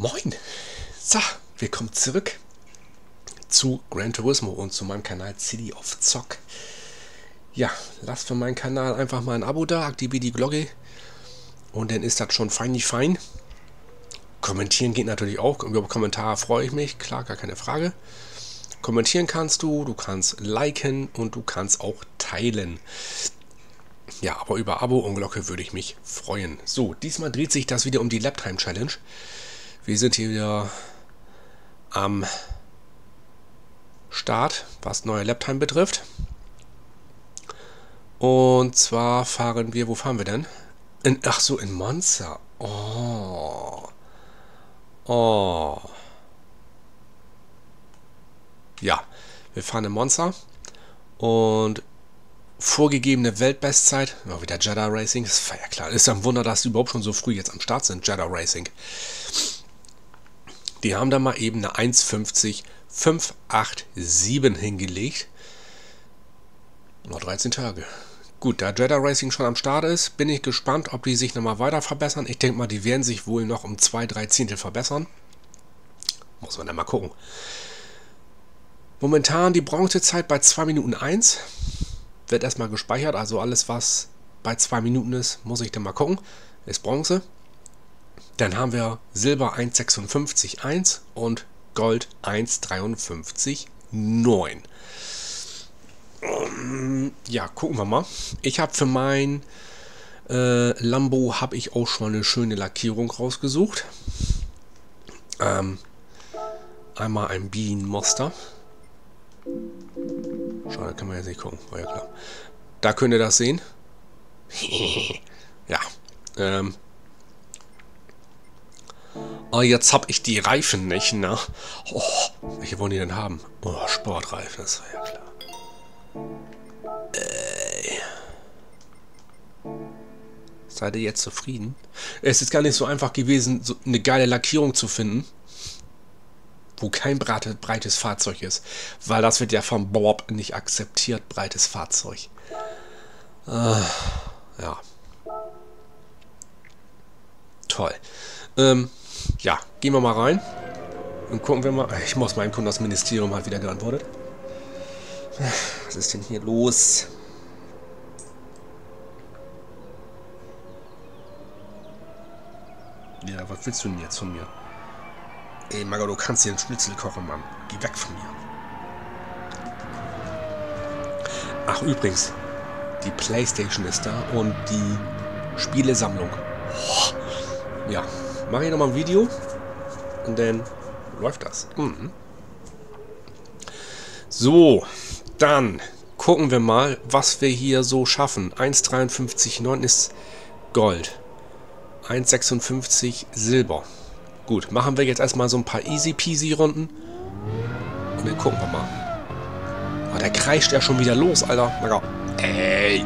Moin! So, willkommen zurück zu Gran Turismo und zu meinem Kanal City of Zock. Ja, lasst für meinen Kanal einfach mal ein Abo da, aktiviert die Glocke und dann ist das schon fein. Kommentieren geht natürlich auch, über Kommentare freue ich mich, klar, gar keine Frage. Kommentieren kannst du kannst liken und du kannst auch teilen. Ja, aber über Abo und Glocke würde ich mich freuen. So, diesmal dreht sich das wieder um die Laptime Challenge. Wir sind hier wieder am Start, was neue Laptime betrifft. Und zwar fahren wir, wo fahren wir denn? In Monza. Oh. Ja, wir fahren in Monza. Und vorgegebene Weltbestzeit, wieder Jeddah Racing, das war ja klar. Ist ja ein Wunder, dass die überhaupt schon so früh jetzt am Start sind, Jeddah Racing. Die haben da mal eben eine 1,50,587 hingelegt. Noch 13 Tage. Gut, da Jeddah Racing schon am Start ist, bin ich gespannt, ob die sich nochmal weiter verbessern. Ich denke mal, die werden sich wohl noch um 2-3 Zehntel verbessern. Muss man dann mal gucken. Momentan die Bronzezeit bei 2 Minuten 1. Wird erstmal gespeichert, also alles, was bei 2 Minuten ist, muss ich dann mal gucken. Ist Bronze. Dann haben wir Silber 1,56,1 und Gold 1,53,9. Ja, gucken wir mal. Ich habe für mein Lambo habe ich auch schon eine schöne Lackierung rausgesucht. Einmal ein Bienenmuster. Schade, kann man jetzt nicht gucken. War ja klar. Da könnt ihr das sehen. Ja. Oh, jetzt hab ich die Reifen nicht, ne? Oh, welche wollen die denn haben? Oh, Sportreifen, das war ja klar. Seid ihr jetzt zufrieden? Es ist gar nicht so einfach gewesen, so eine geile Lackierung zu finden, wo kein breites Fahrzeug ist. Weil das wird ja vom Bob nicht akzeptiert, breites Fahrzeug. Ja. Toll. Ja, gehen wir mal rein und gucken wir mal. Ich muss meinem Kunden, das Ministerium hat wieder geantwortet. Was ist denn hier los? Ja, was willst du denn jetzt von mir? Ey, Margot, du kannst dir einen Schnitzel kochen, Mann. Geh weg von mir. Ach, übrigens, die Playstation ist da und die Spielesammlung. Oh. Ja, mache ich nochmal ein Video und dann läuft das. So, dann gucken wir mal, was wir hier so schaffen. 1,53,9 ist Gold. 1,56 Silber. Gut, machen wir jetzt erstmal so ein paar Easy-Peasy-Runden und dann gucken wir mal. Oh, der kreischt ja schon wieder los, Alter. Ey!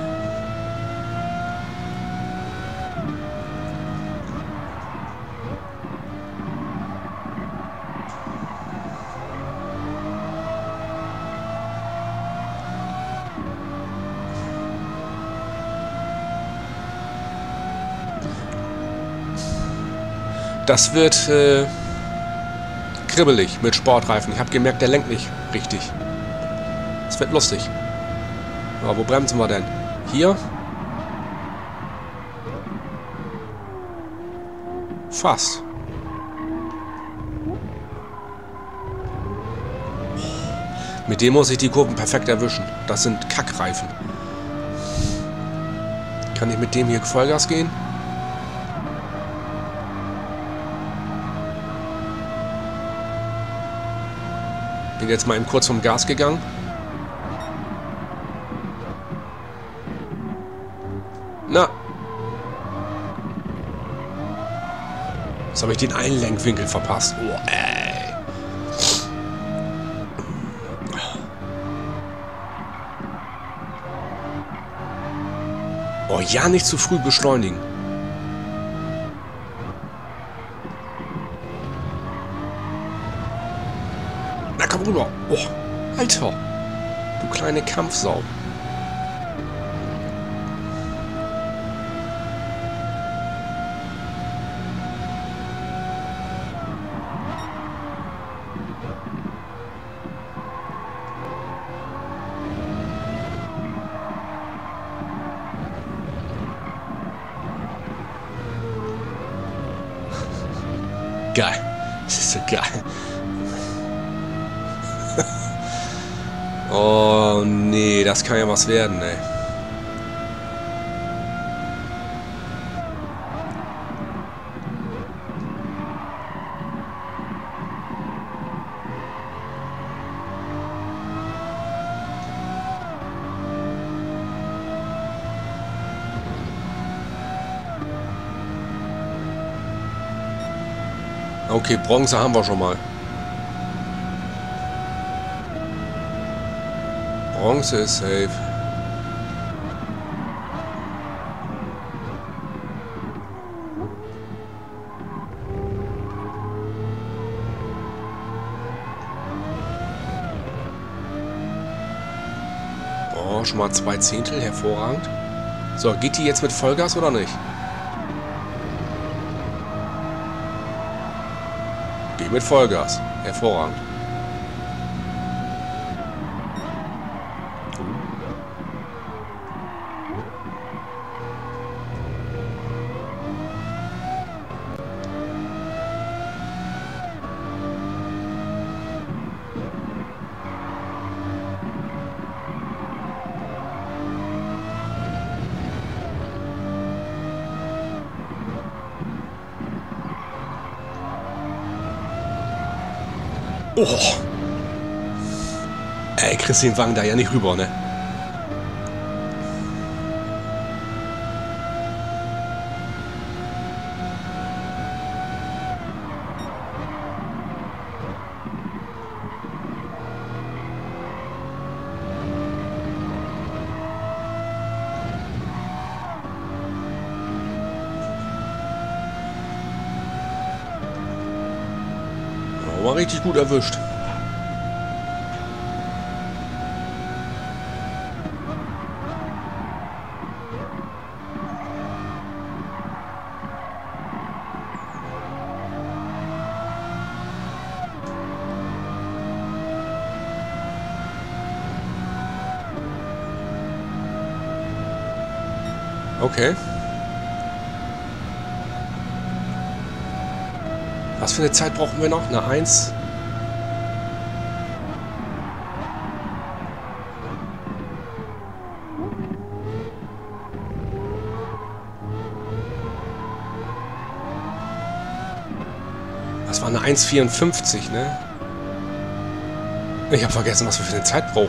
Das wird kribbelig mit Sportreifen. Ich habe gemerkt, der lenkt nicht richtig. Das wird lustig. Aber wo bremsen wir denn? Hier? Fast. Mit dem muss ich die Kurven perfekt erwischen. Das sind Kackreifen. Kann ich mit dem hier Vollgas gehen? Bin jetzt mal eben kurz vom Gas gegangen. Na. Jetzt habe ich den Einlenkwinkel verpasst. Oh, ey. Oh ja, nicht zu früh beschleunigen. Na komm rüber. Oh, Alter. Du kleine Kampfsau. geil. Das ist so geil. Oh nee, das kann ja was werden, ey. Okay, Bronze haben wir schon mal. Bronze ist safe. Oh, schon mal 2 Zehntel, hervorragend. So, geht die jetzt mit Vollgas oder nicht? Geht mit Vollgas. Hervorragend. Oh! Ey, kriegst den Wagen da ja nicht rüber, ne? War richtig gut erwischt. Okay. Was für eine Zeit brauchen wir noch? Eine 1? Das war eine 1,54, ne? Ich habe vergessen, was wir für eine Zeit brauchen.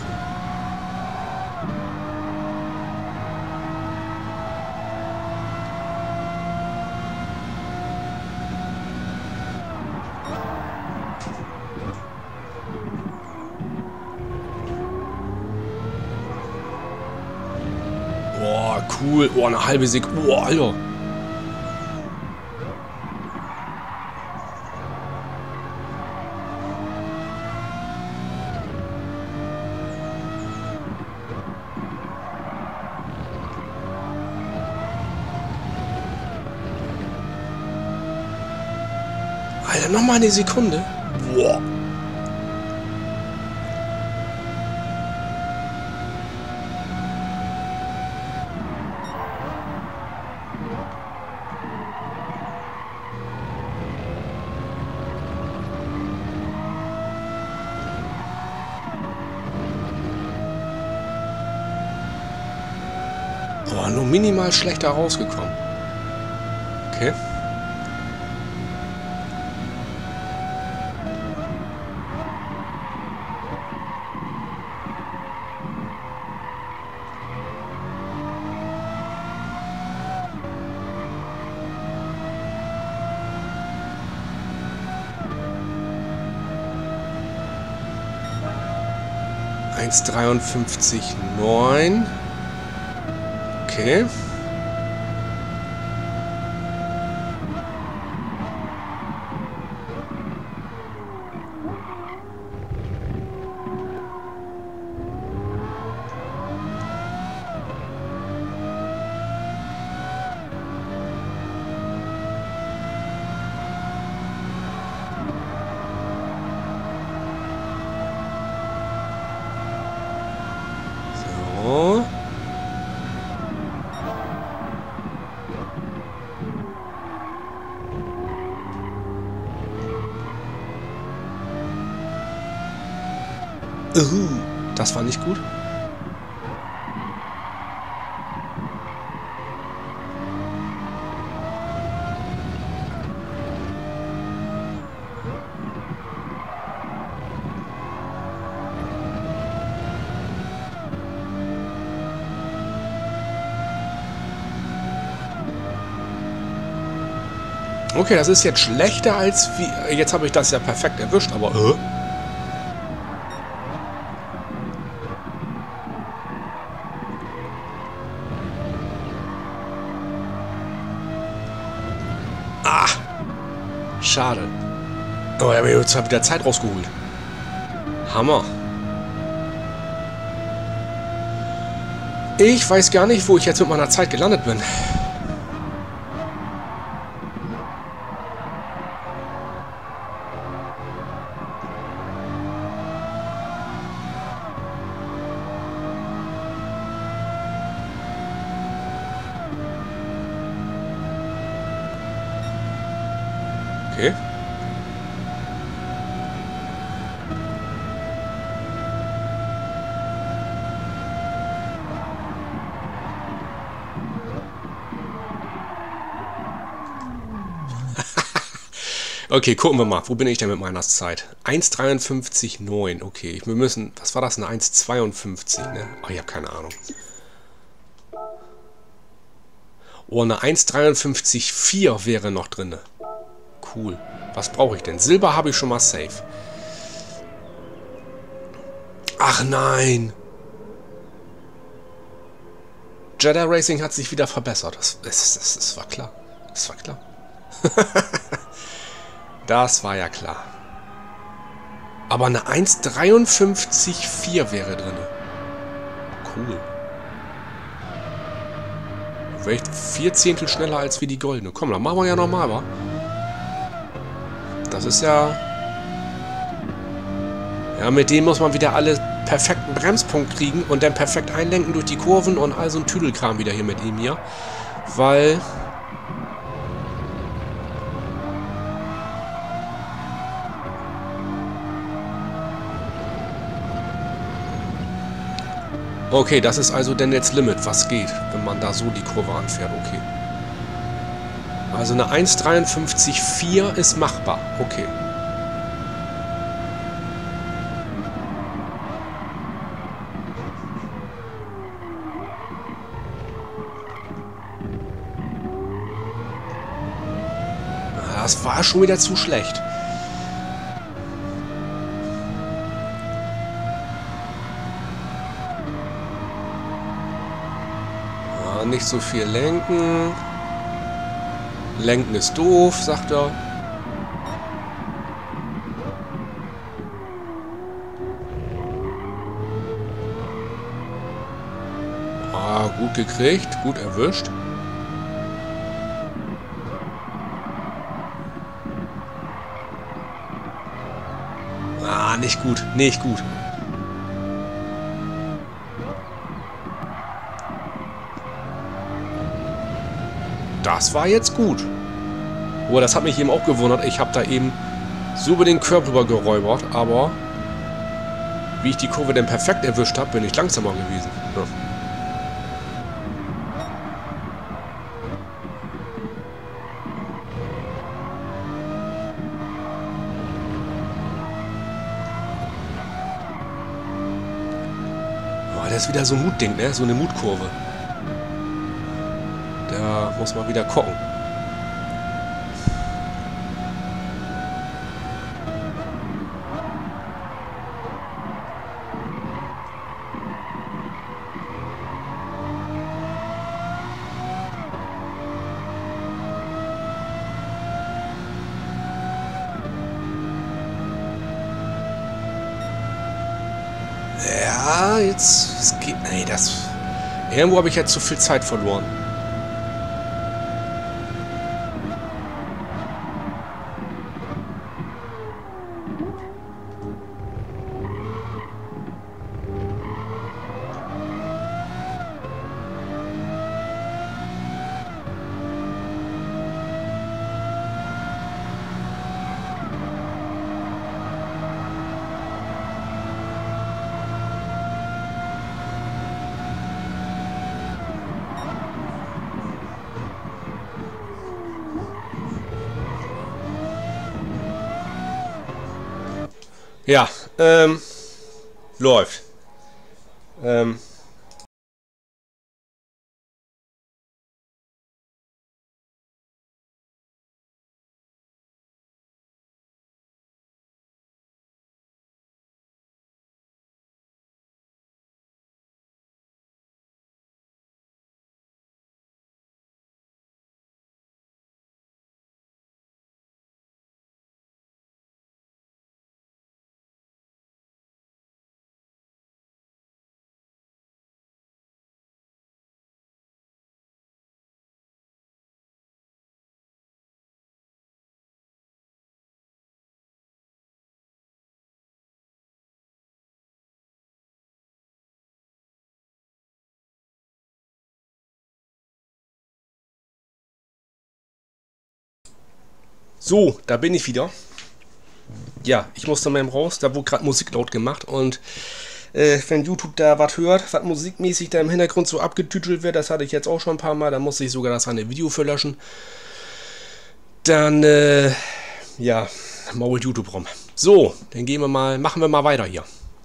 Boah, cool. Boah, eine halbe Sekunde. Boah, Alter. Alter, nochmal eine Sekunde. Boah. Aber nur minimal schlechter rausgekommen. Okay. Eins 53,9. Okay. So. Das war nicht gut. Okay, das ist jetzt schlechter als wie... Jetzt habe ich das ja perfekt erwischt, aber... Ah! Schade. Oh, er hat mir jetzt wieder Zeit rausgeholt. Hammer. Ich weiß gar nicht, wo ich jetzt mit meiner Zeit gelandet bin. Okay. Okay, gucken wir mal. Wo bin ich denn mit meiner Zeit? 1,53,9. Okay, wir müssen... Was war das? Eine 1,52, ne? Oh, ich habe keine Ahnung. Oh, eine 1,53,4 wäre noch drin. Cool. Was brauche ich denn? Silber habe ich schon mal safe. Ach nein! Jedi Racing hat sich wieder verbessert. Das war klar. Das war klar. Das war ja klar. Aber eine 1,53,4 wäre drin. Cool. Wäre ich 4 Zehntel schneller als wie die goldene. Komm, dann machen wir ja nochmal, wa? Das ist ja... Ja, mit denen muss man wieder alle perfekten Bremspunkt kriegen und dann perfekt einlenken durch die Kurven und all so ein Tüdelkram wieder hier mit ihm hier. Weil... Okay, das ist also denn jetzt Limit, was geht, wenn man da so die Kurve anfährt, okay. Also eine 1,53,4 ist machbar, okay. Das war schon wieder zu schlecht. Nicht so viel lenken. Lenken ist doof, sagt er. Ah, gut gekriegt, gut erwischt. Ah, nicht gut, nicht gut. Das war jetzt gut. Oh, das hat mich eben auch gewundert. Ich habe da eben so über den Curb rüber geräubert, aber wie ich die Kurve denn perfekt erwischt habe, bin ich langsamer gewesen. Ja. Oh, das ist wieder so ein Mutding, ne? So eine Mutkurve. Da muss man wieder gucken. Ja, jetzt... Es geht... Nee, das... Irgendwo habe ich jetzt zu viel Zeit verloren. Ja, läuft. Ähm, so, da bin ich wieder. Ja, ich musste mal raus, da wurde gerade Musik laut gemacht und wenn YouTube da was hört, was musikmäßig da im Hintergrund so abgetütelt wird, das hatte ich jetzt auch schon ein paar Mal, da musste ich sogar das eine Video für löschen. Dann, ja, mault YouTube rum. So, dann gehen wir mal, machen wir mal weiter hier.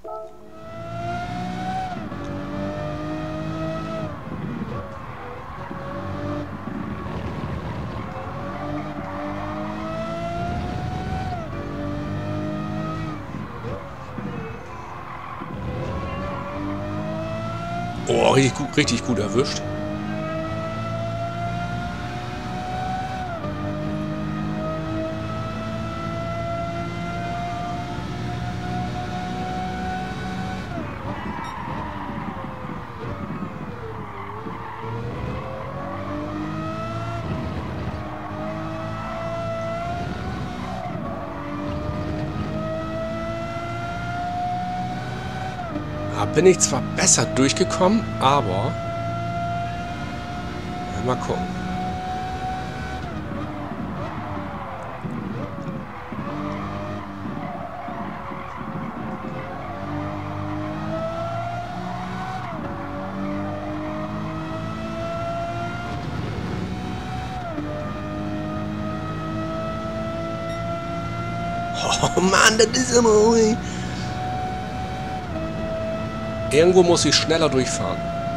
Oh, richtig gut erwischt. Da bin ich zwar besser durchgekommen, aber mal gucken. Oh Mann, das ist immer... Irgendwo muss ich schneller durchfahren.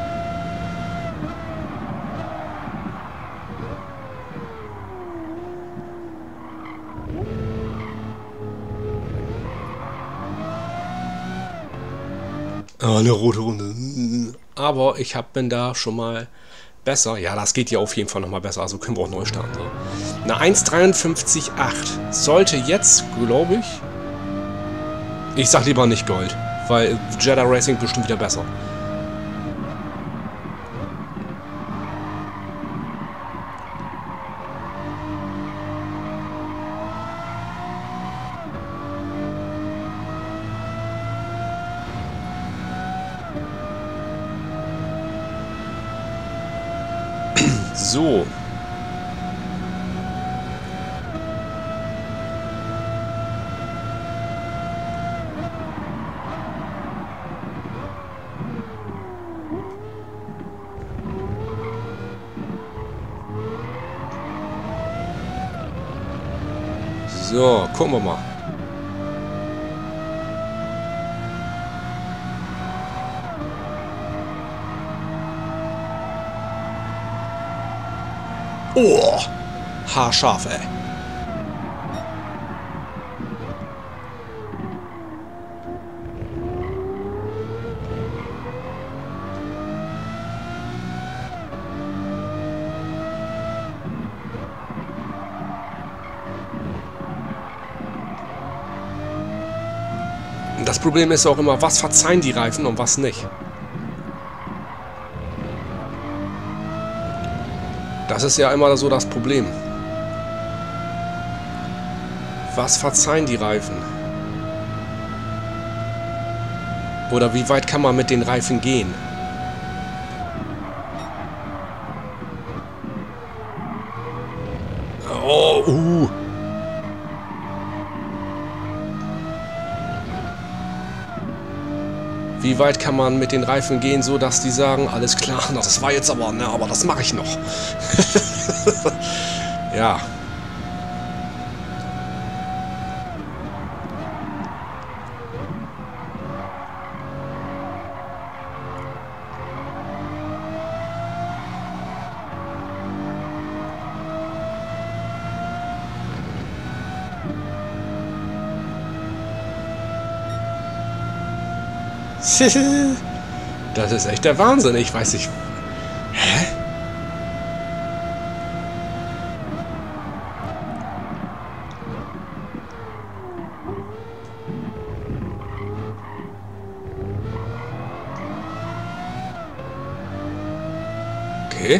Oh, eine rote Runde. Aber ich bin da schon mal besser. Ja, das geht ja auf jeden Fall nochmal besser. Also können wir auch neu starten. So. Eine 1,53,8 sollte jetzt, glaube ich sag lieber nicht Gold. Weil Jedi Racing bestimmt wieder besser. So. So, gucken wir mal. Oh, haarscharf, ey. Das Problem ist auch immer, was verzeihen die Reifen und was nicht. Das ist ja immer so das Problem. Was verzeihen die Reifen? Oder wie weit kann man mit den Reifen gehen? Oh, Wie weit kann man mit den Reifen gehen, so dass die sagen, alles klar, das war jetzt aber, ne, aber das mache ich noch. Ja. Das ist echt der Wahnsinn. Ich weiß nicht. Hä? Okay.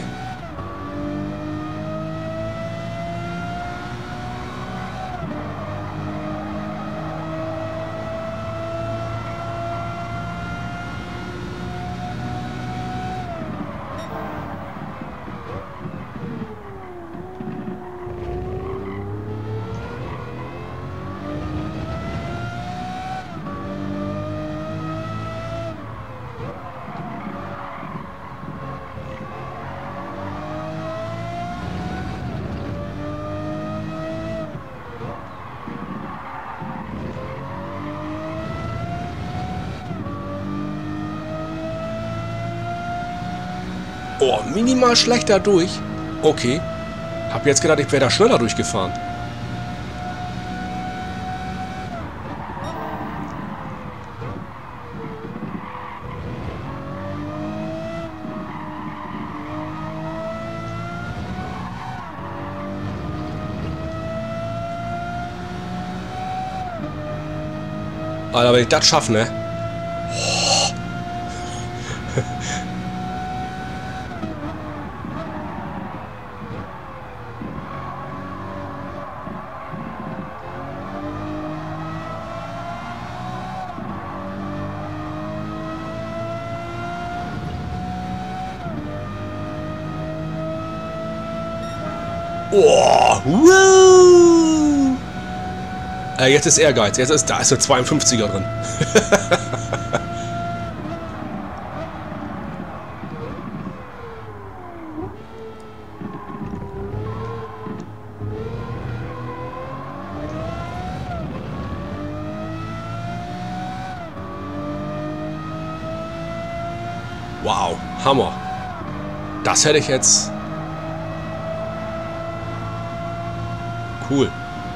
Oh, minimal schlechter durch. Okay. Hab jetzt gedacht, ich wäre da schneller durchgefahren. Alter, wenn ich das schaffe, ne? Oh, woo! Jetzt ist Ehrgeiz. Da ist eine 52er drin. Wow, Hammer. Das hätte ich jetzt... Cool.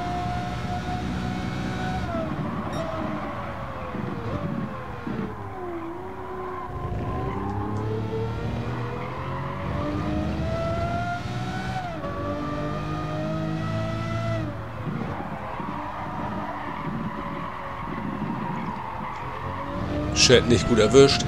Shit, nicht gut erwischt.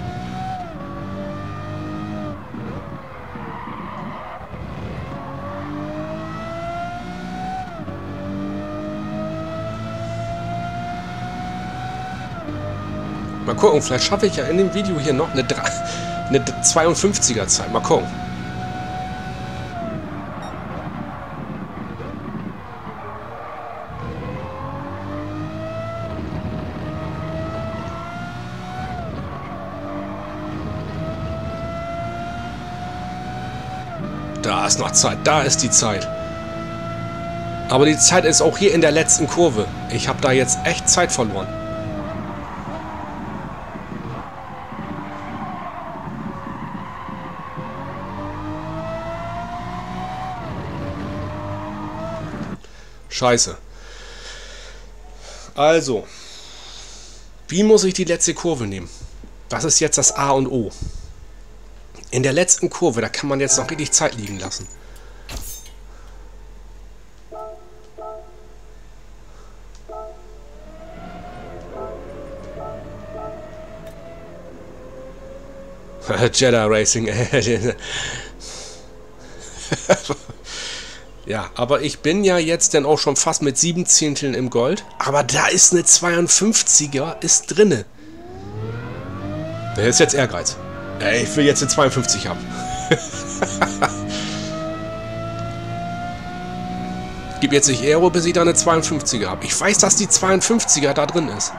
Mal gucken, vielleicht schaffe ich ja in dem Video hier noch eine 52er Zeit. Mal gucken. Da ist noch Zeit, da ist die Zeit. Aber die Zeit ist auch hier in der letzten Kurve. Ich habe da jetzt echt Zeit verloren. Scheiße. Also, wie muss ich die letzte Kurve nehmen? Das ist jetzt das A und O. In der letzten Kurve, da kann man jetzt noch richtig Zeit liegen lassen. Jedi Racing. Ja, aber ich bin ja jetzt dann auch schon fast mit 7 Zehnteln im Gold. Aber da ist eine 52er, ist drinne. Das ist jetzt Ehrgeiz. Ich will jetzt eine 52 haben. Gib jetzt nicht Aero, bis ich da eine 52er habe. Ich weiß, dass die 52er da drin ist.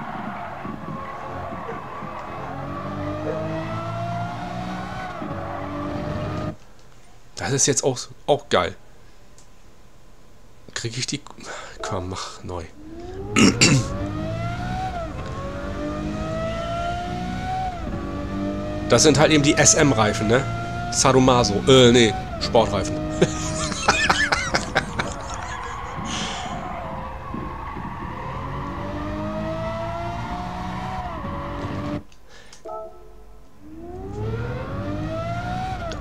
Das ist jetzt auch geil. Kriege ich die... Komm, mach neu. Das sind halt eben die SM-Reifen, ne? Sadomaso. Nee, Sportreifen.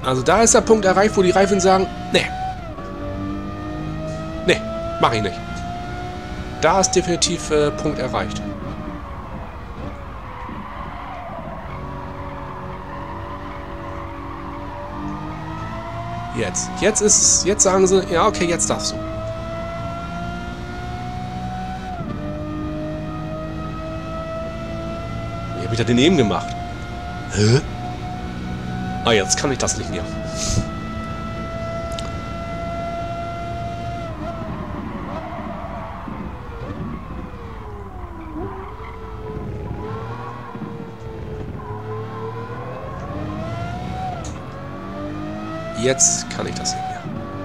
Also da ist der Punkt erreicht, wo die Reifen sagen, nee. Nee, mach ich nicht. Da ist definitiv Punkt erreicht. Jetzt. Jetzt ist es. Jetzt sagen sie, ja okay, jetzt darfst du. Ich habe wieder daneben gemacht. Hä? Ah, jetzt kann ich das nicht mehr. Jetzt kann ich das nicht mehr.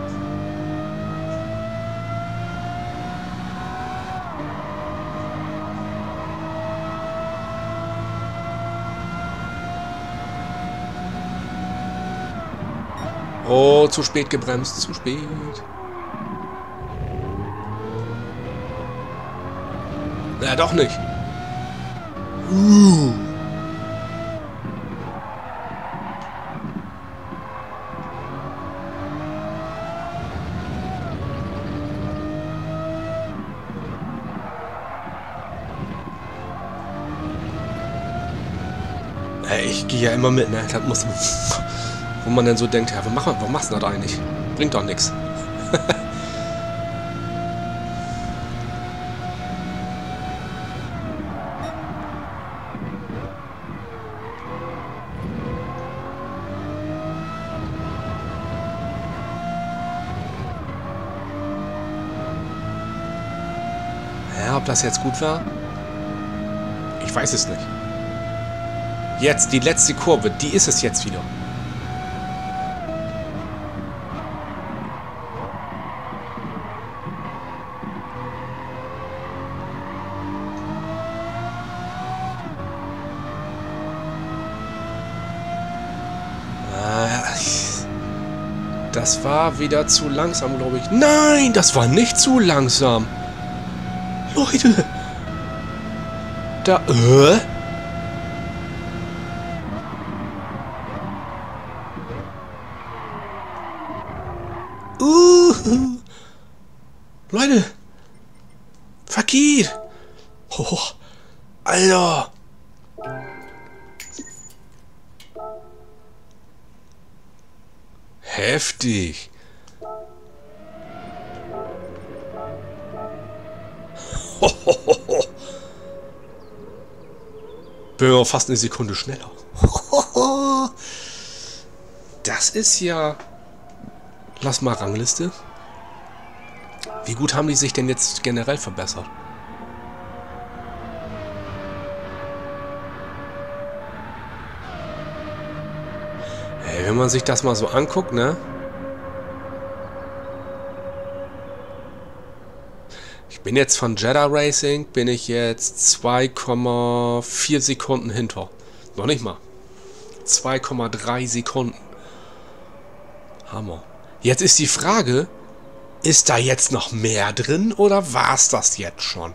Oh, zu spät gebremst, zu spät. Na, doch nicht. Ich gehe ja immer mit, ne? Das muss, wo man dann so denkt, ja, was machst du das eigentlich? Bringt doch nichts. Ja, ob das jetzt gut war? Ich weiß es nicht. Jetzt, die letzte Kurve, die ist es jetzt wieder. Das war wieder zu langsam, glaube ich. Nein, das war nicht zu langsam. Leute. Da, Leute. Vergeht. Oh, Alter. Heftig. Bin ja fast eine Sekunde schneller. Das ist ja... Lass mal Rangliste. Wie gut haben die sich denn jetzt generell verbessert? Hey, wenn man sich das mal so anguckt, ne? Ich bin jetzt von Jeddah Racing, bin ich jetzt 2,4 Sekunden hinter. Noch nicht mal. 2,3 Sekunden. Hammer. Jetzt ist die Frage, ist da jetzt noch mehr drin oder war es das jetzt schon?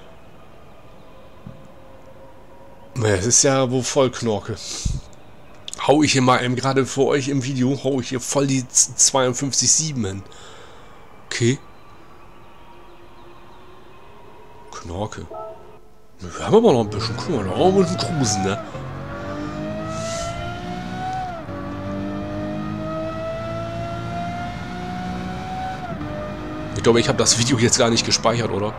Es ist ja wohl voll Knorke. Hau ich hier mal eben gerade für euch im Video, hau ich hier voll die 52,7 hin. Okay. Knorke. Wir haben aber noch ein bisschen, guck mal, da haben wir ein bisschen Cruisen, ne? Ich glaube, ich habe das Video jetzt gar nicht gespeichert, oder?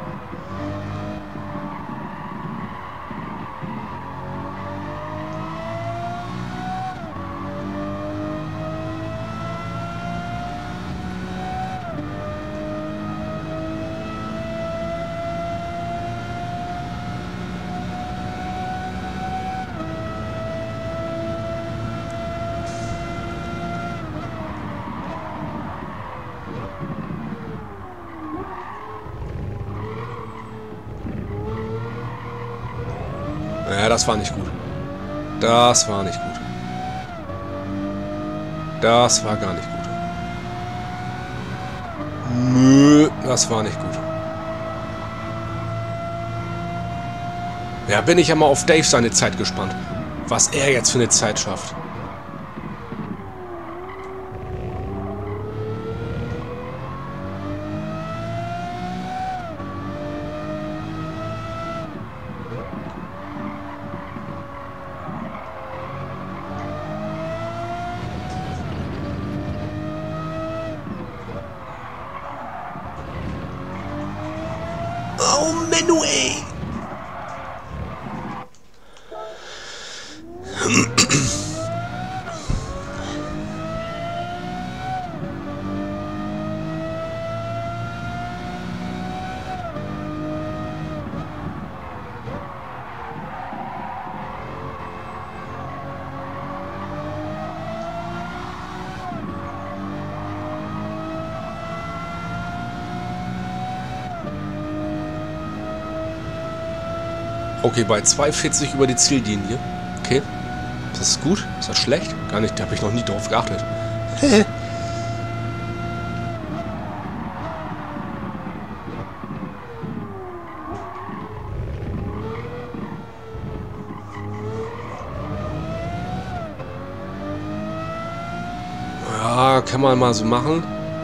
Ja, das war nicht gut. Das war nicht gut. Das war gar nicht gut. Nö, das war nicht gut. Ja, bin ich ja mal auf Dave seine Zeit gespannt. Was er jetzt für eine Zeit schafft. Oh, Menno, ey. Okay, bei 2,40 über die Ziellinie. Okay. Ist das gut? Ist das schlecht? Gar nicht, da habe ich noch nie drauf geachtet. Ja, kann man mal so machen.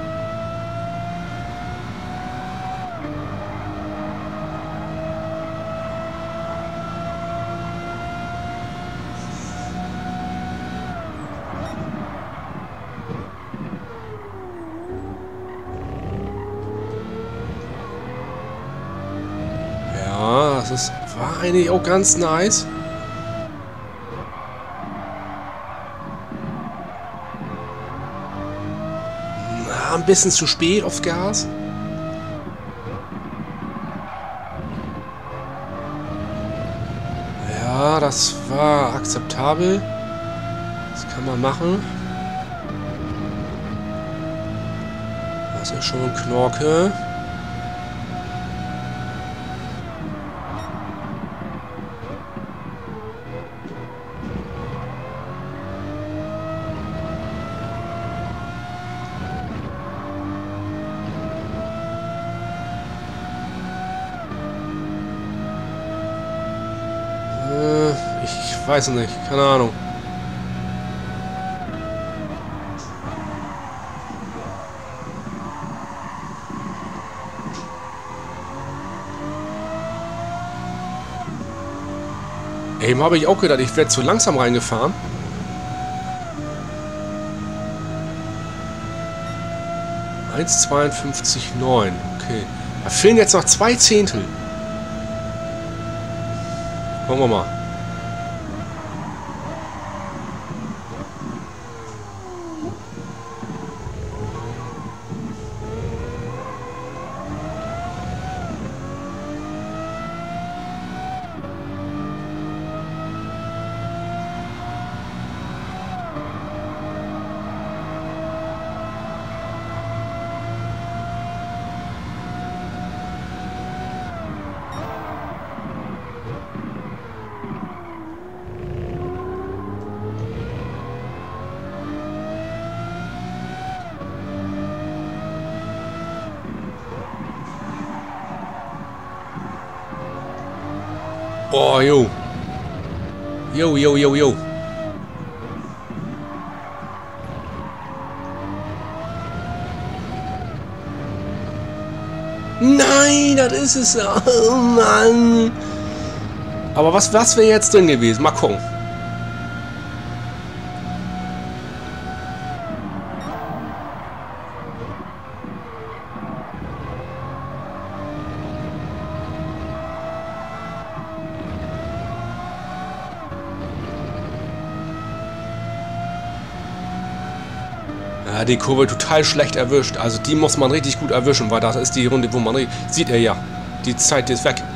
Das war eigentlich auch ganz nice. Na, ein bisschen zu spät aufs Gas. Ja, das war akzeptabel. Das kann man machen. Das ist schon ein Knorke. Ich weiß nicht, keine Ahnung. Eben habe ich auch gedacht, ich werde zu langsam reingefahren. – 1,52,9. Okay. Da fehlen jetzt noch 2 Zehntel. Gucken wir mal. Oh, jo. Jo, jo, jo, jo. Nein, das ist es. Oh, Mann. Aber was wäre jetzt drin gewesen? Mal gucken. Ja, die Kurve total schlecht erwischt. Also die muss man richtig gut erwischen, weil das ist die Runde, wo man sieht er ja. Die Zeit ist weg.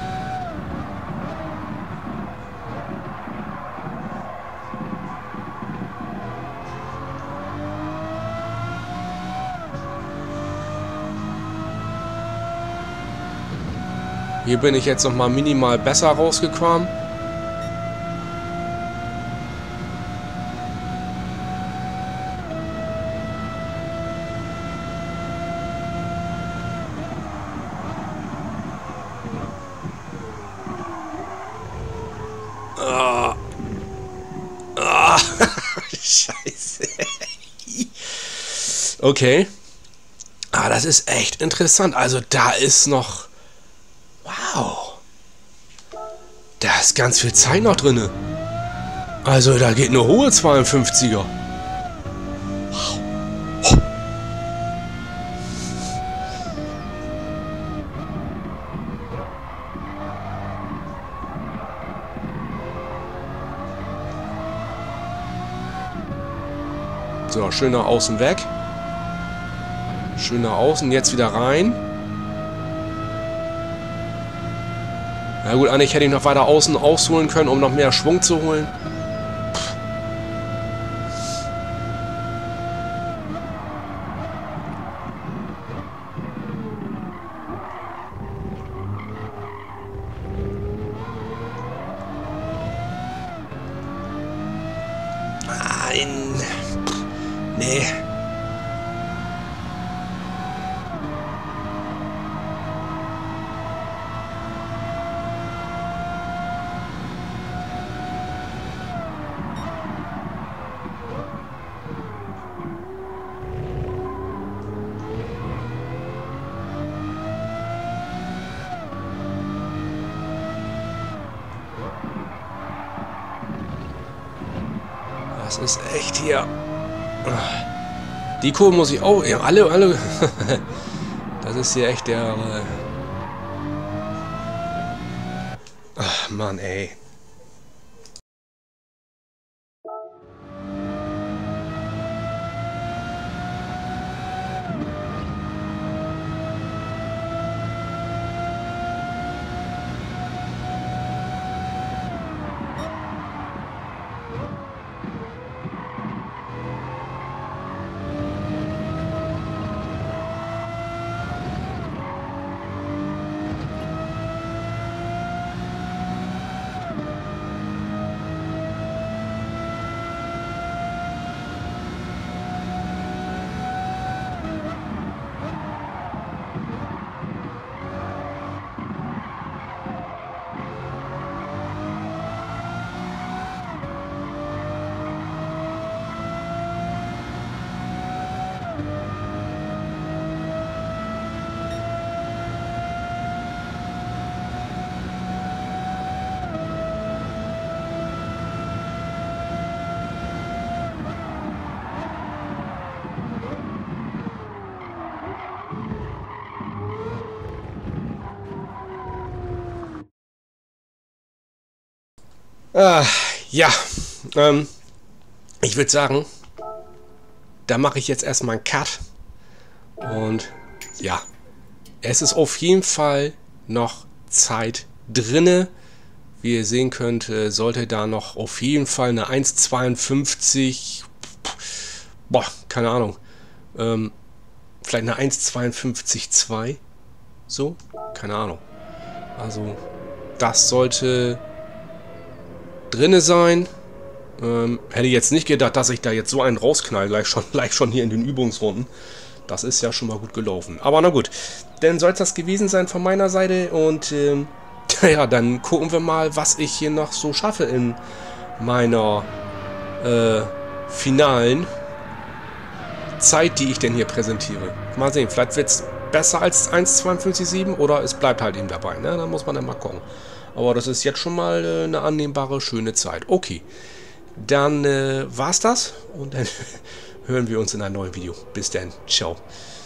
Hier bin ich jetzt noch mal minimal besser rausgekommen. Scheiße. Okay. Ah, das ist echt interessant. Also da ist noch... Wow. Da ist ganz viel Zeit noch drin. Also da geht eine hohe 52er. Wow. So, schön nach außen weg. Schön nach außen, jetzt wieder rein. Na gut, eigentlich hätte ich noch weiter außen ausholen können, um noch mehr Schwung zu holen. Nein. Nee. Das ist echt hier. Die Kurve muss ich... Oh, ja, alle. Das ist hier echt der... Ach, Mann, ey. Ja, ich würde sagen, da mache ich jetzt erstmal einen Cut. Und ja, es ist auf jeden Fall noch Zeit drinne. Wie ihr sehen könnt, sollte da noch auf jeden Fall eine 1,52, boah, keine Ahnung, vielleicht eine 1,52,2, so, keine Ahnung. Also, das sollte drinne sein. Hätte jetzt nicht gedacht, dass ich da jetzt so einen rausknall, gleich schon hier in den Übungsrunden. Das ist ja schon mal gut gelaufen. Aber na gut, dann soll es das gewesen sein von meiner Seite. Und ja, dann gucken wir mal, was ich hier noch so schaffe in meiner finalen Zeit, die ich denn hier präsentiere. Mal sehen, vielleicht wird es besser als 1,52,7 oder es bleibt halt eben dabei. Ne? Da muss man dann mal gucken. Aber das ist jetzt schon mal eine annehmbare, schöne Zeit. Okay, dann war's das und dann hören wir uns in einem neuen Video. Bis dann, ciao.